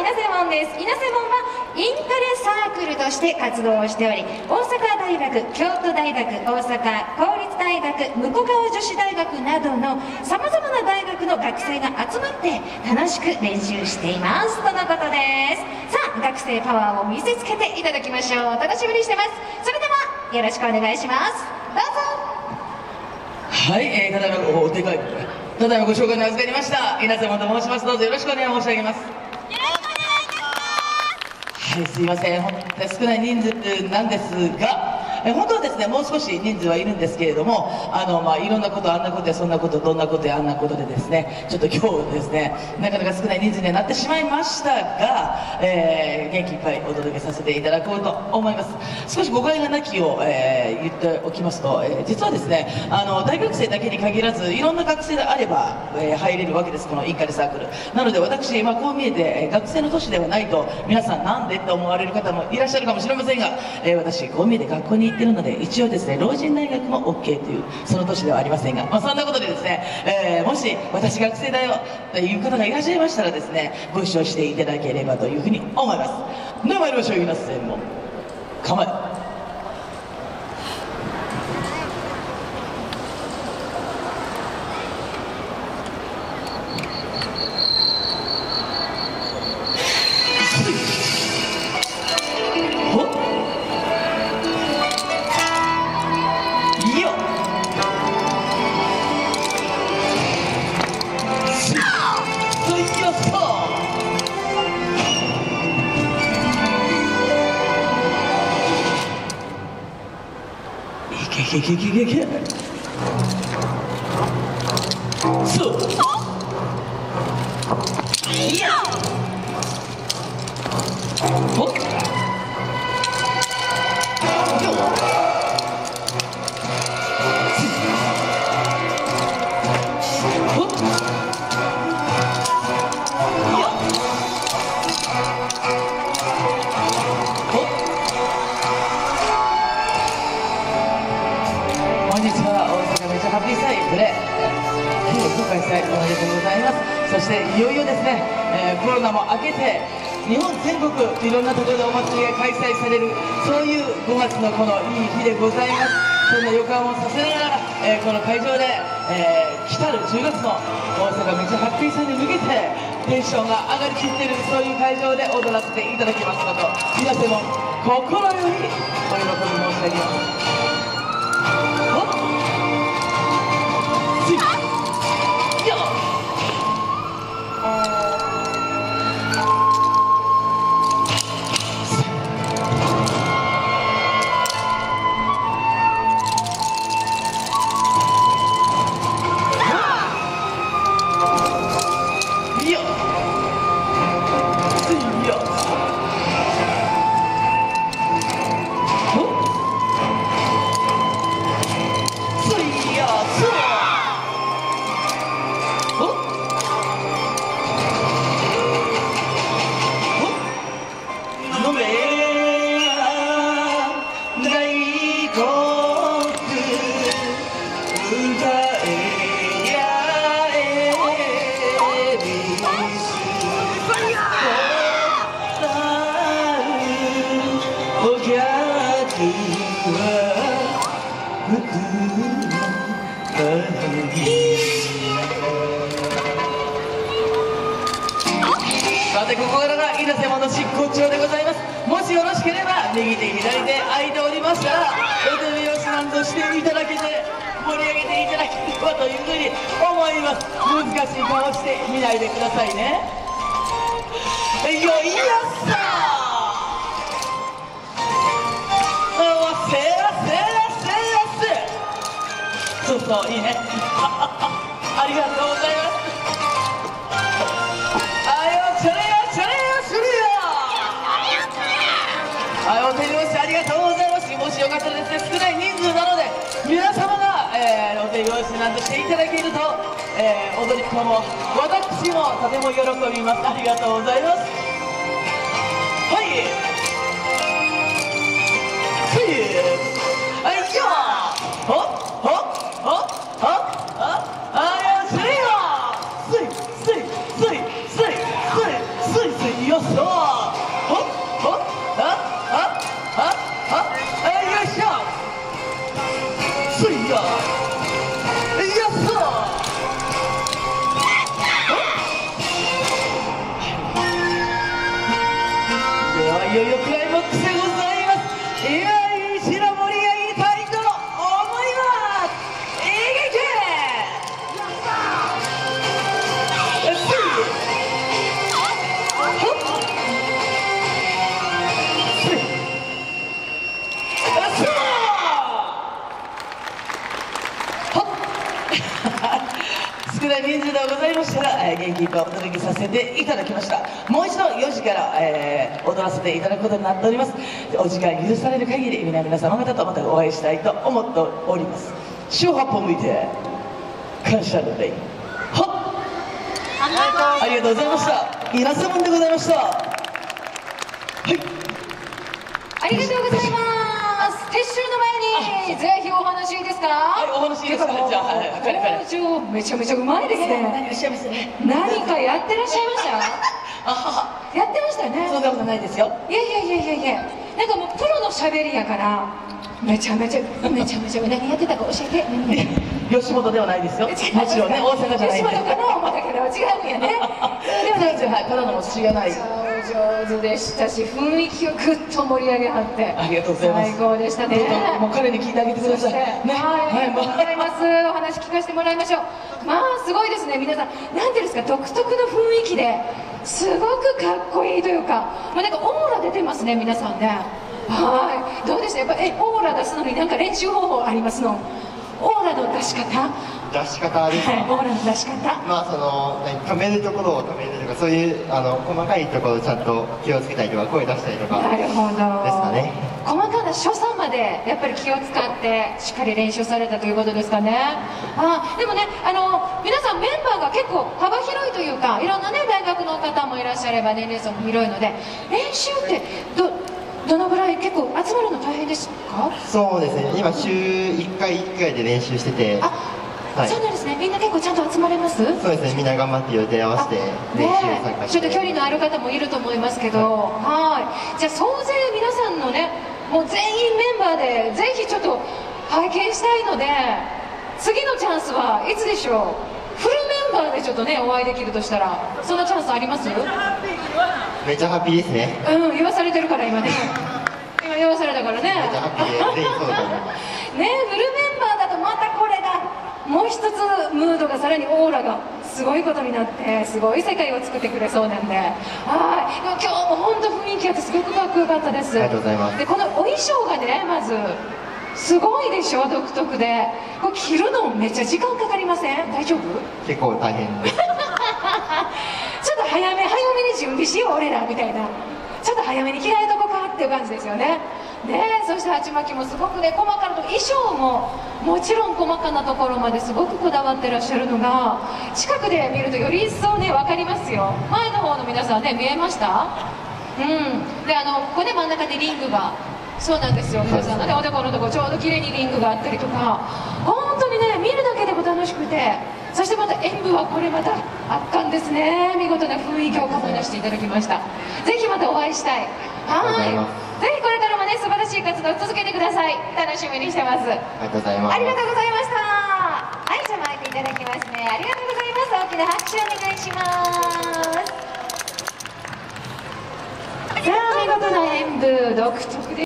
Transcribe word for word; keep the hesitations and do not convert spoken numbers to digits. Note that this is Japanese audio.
稲瀬門です。稲瀬門はインカレサークルとして活動をしており、大阪大学、京都大学、大阪公立大学、武庫川女子大学などのさまざまな大学の学生が集まって楽しく練習していますとのことです。さあ、学生パワーを見せつけていただきましょう。楽しみにしてます。それではよろしくお願いします。どうぞ。 はい、えー、ただいまおでかいただいまご紹介に預かりました稲瀬門と申します。どうぞよろしくお願い申し上げます。はい、すいません、本当に少ない人数なんですが、え本当はですね、もう少し人数はいるんですけれども、あの、まあ、いろんなこと、あんなことやそんなこと、どんなことやあんなことでですね、ちょっと今日ですね、なかなか少ない人数にはなってしまいましたが、えー、元気いっぱいお届けさせていただこうと思います。少し誤解がなきを、えー、言っておきますと、えー、実はですね、あの、大学生だけに限らず、いろんな学生であれば、えー、入れるわけです、このインカレサークル。なので私、まあ、こう見えて、学生の年ではないと、皆さんなんでって思われる方もいらっしゃるかもしれませんが、えー、私、こう見えて学校に行ってるので、一応ですね、老人大学も オーケー というその年ではありませんが、まあ、そんなことでですね、えー、もし私学生だよという方がいらっしゃいましたらですね、ご一緒していただければというふうに思います。では参りましょう。稲瀬門構え。いけいけいけいけいけそういやおっハッピーサイズでご開催おめでとうございます。そしていよいよですね、えー、コロナも明けて日本全国いろんなところでお祭りが開催される、そういうごがつのこのいい日でございます。そんな予感をさせながら、えー、この会場で、えー、来たるじゅうがつの大阪めちゃハッピーサイズに向けてテンションが上がりきっている、そういう会場で踊らせていただきますこと、皆様も心よりお喜び申し上げます。さて、ここからが稲瀬門の執行長でございます。もしよろしければ右手左手空いておりましたらお手拍子なんとしていただけて盛り上げていただければというふうに思います。難しい顔して見ないでくださいね。よいやっさーせやせやせやせ、そうそう、いいねありがとうございます。はい、お手拍子ありがとうございます。もしよかったらですね、少ない人数なので皆様が、えー、お手拍子なんとしていただけると、えー、踊り子も私もとても喜びます。ありがとうございます。はい、はい、はいよー、ほっほっほっほっああよ、それよ、すいすいすいすいすいすいすいよよっしゃー、ほっほっ、あああああ、よいしょ、すいや、よっしゃー。ではいよいよクライマックスでございます。今一度盛り上げたいと思います。いけいけ、少ない人数ではございましたが、えー、元気いっぱいお届けさせていただきました。もう一度よじから、えー、踊らせていただくことになっております。お時間許される限り皆々様方とまたお会いしたいと思っております。四方八方向いて感謝の礼、はっ、ありがとうございました。皆様でございました。はい、 ありがとうございます。撤収の前にぜひお話いいですか？ はい、お話いいですか？じゃあ、はい、はい、 工場めちゃめちゃうまいですね。 何をおっしゃいますね。 何かやってらっしゃいました？ あはは、 やってましたよね。 そんなことないですよ。 いやいやいやいやいや、なんかもうプロのしゃべりやからめちゃめちゃめちゃめちゃ何やってたか教えて。 吉本ではないですよ。もちろんね、大阪じゃないんで。 吉本かな思ったけど違うんやね。 でもね、はい、ただの持ちがない。 上手でしたし、雰囲気をぐっと盛り上げはって、 ありがとうございます。 最高でしたね。 もう彼に聞いてあげてください。ね、 はい、もうございます。お話聞かせてもらいましょう。まあすごいですね、皆さん。なんていうんですか、独特の雰囲気ですごくかっこいいというか、もうなんかオーラ出てますね、皆さんね。はい、どうでした？やっぱえオーラ出すのになんか練習方法ありますの？オーラの出し方？ 出し方ですか、 はい、オーラの出し方。 まあそのためるところをためるとか、そういうあの細かいところをちゃんと気をつけたりとか、声出したりとか。 なるほど。 ですかね。 細かな所作までやっぱり気を使ってしっかり練習されたということですかね。あ、でもね、あの皆さんメンバーが結構幅広いというか、いろんなね大学の方もいらっしゃれば年齢層も広いので、練習ってどどのぐらい結構集まるの大変ですか？ そうですね、今週いっかいいっかいで練習してて。 あ、 はい、 そうなんですね。みんな結構ちゃんと集まれます？ そうですね、みんな頑張って予定合わせて練習参加して、 ね、ちょっと距離のある方もいると思いますけど、はい、はい、じゃあ総勢皆さんのね、もう全員メンバーでぜひちょっと拝見したいので、次のチャンスはいつでしょう？フルメンバーでちょっとねお会いできるとしたら、そんなチャンスあります？ めっちゃハッピーですね。 うん、言わされてるから今ね。今言わされたからね。 めっちゃハッピーで、ぜひそうだと思います。 ね、フルメンバーだとまたこれがもう一つムードがさらにオーラがすごいことになってすごい世界を作ってくれそうなんで、はい、今日も本当雰囲気あってすごくかっこよかったです。 ありがとうございます。 でこのお衣装がね、まずすごいでしょ、独特で。これ着るのめっちゃ時間かかりません？大丈夫？ 結構大変です。 ちょっと早め早めに準備しよう俺らみたいな、ちょっと早めに着替えとこかっていう感じですよね。ね、そして鉢巻きもすごくね細かなと、衣装ももちろん細かなところまですごくこだわってらっしゃるのが近くで見るとより一層ね分かりますよ。前の方の皆さんね見えました？うん、であのここね真ん中でリングが、そうなんですよ、皆さんのねおでこのとこちょうど綺麗にリングがあったりとか、本当にね見るだけでも楽しくて、そしてまた演舞はこれまた圧巻ですね。見事な雰囲気を醸し出していただきました。ぜひまたお会いしたい。はい、ぜひこれからもね素晴らしい活動を続けてください。楽しみにしてます。 ありがとうございます。 ありがとうございました。はい、じゃあマイクいただきますね。ありがとうございます。大きな拍手お願いします。さあ見事な演舞独特で